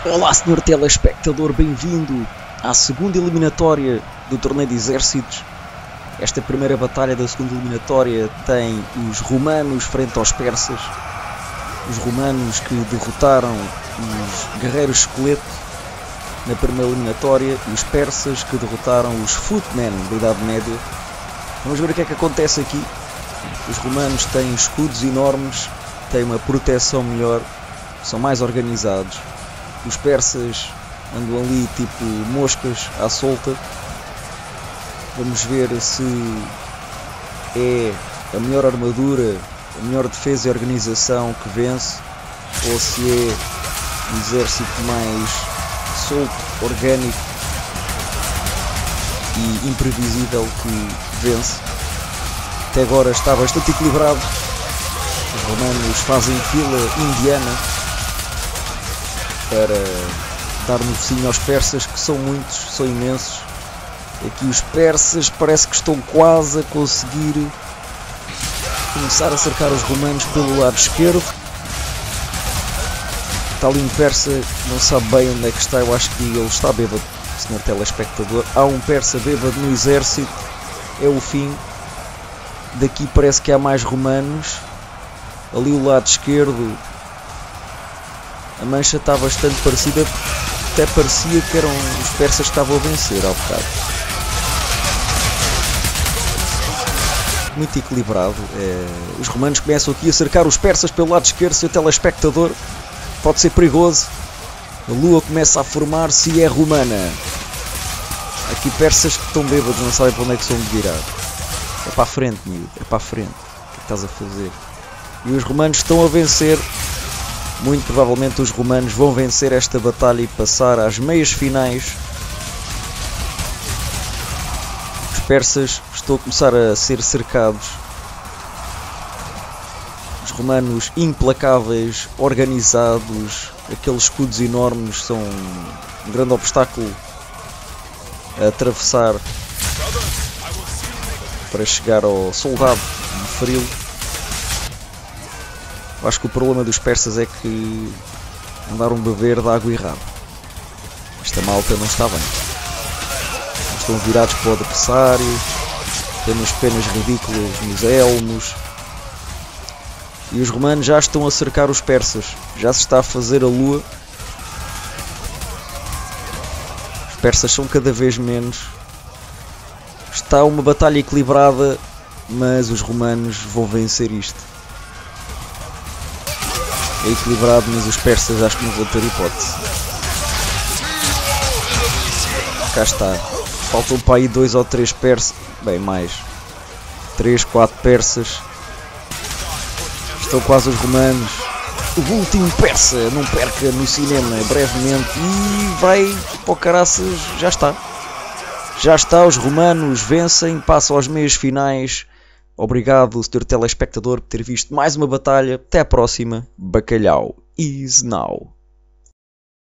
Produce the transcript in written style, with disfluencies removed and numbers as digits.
Olá, senhor telespectador, bem-vindo à segunda eliminatória do torneio de exércitos. Esta primeira batalha da segunda eliminatória tem os romanos frente aos persas. Os romanos que derrotaram os guerreiros esqueleto na primeira eliminatória e os persas que derrotaram os footmen da Idade Média. Vamos ver o que é que acontece aqui. Os romanos têm escudos enormes, têm uma proteção melhor, são mais organizados. Os persas andam ali tipo moscas à solta. Vamos ver se é a melhor armadura, a melhor defesa e organização que vence, ou se é um exército mais solto, orgânico e imprevisível que vence. Até agora está bastante equilibrado. Os romanos fazem fila indiana para dar no focinho aos persas, que são muitos, são imensos. Aqui os persas parece que estão quase a conseguir começar a cercar os romanos pelo lado esquerdo. Está ali um persa, não sabe bem onde é que está, eu acho que ele está bêbado, senhor telespectador. Há um persa bêbado no exército, é o fim. Daqui parece que há mais romanos. Ali o lado esquerdo, a mancha está bastante parecida, até parecia que eram os persas que estavam a vencer ao bocado. Muito equilibrado. Os romanos começam aqui a cercar os persas pelo lado esquerdo, seu telespectador. Pode ser perigoso. A lua começa a formar-se e é romana. Aqui persas que estão bêbados, não sabem para onde é que são de virar. É para a frente, miúdo, é para a frente. O que estás a fazer? E os romanos estão a vencer. Muito provavelmente os romanos vão vencer esta batalha e passar às meias finais. Os persas estão a começar a ser cercados. Os romanos implacáveis, organizados, aqueles escudos enormes são um grande obstáculo a atravessar para chegar ao soldado e feri-lo. Eu acho que o problema dos persas é que andaram a beber de água errada. Esta malta não está bem. Estão virados para o adversário, têm umas penas ridículas nos elmos. E os romanos já estão a cercar os persas. Já se está a fazer a lua. Os persas são cada vez menos. Está uma batalha equilibrada, mas os romanos vão vencer isto. É equilibrado, mas os persas acho que não vão ter hipótese. Cá está. Faltam para aí 2 ou 3 persas. Bem, mais 3, 4 persas. Estão quase os romanos. O último persa, não perca no cinema brevemente. E vai para o caraças. Já está. Já está, os romanos vencem, passam aos meios finais. Obrigado, senhor telespectador, por ter visto mais uma batalha. Até à próxima. Bacalhau is now.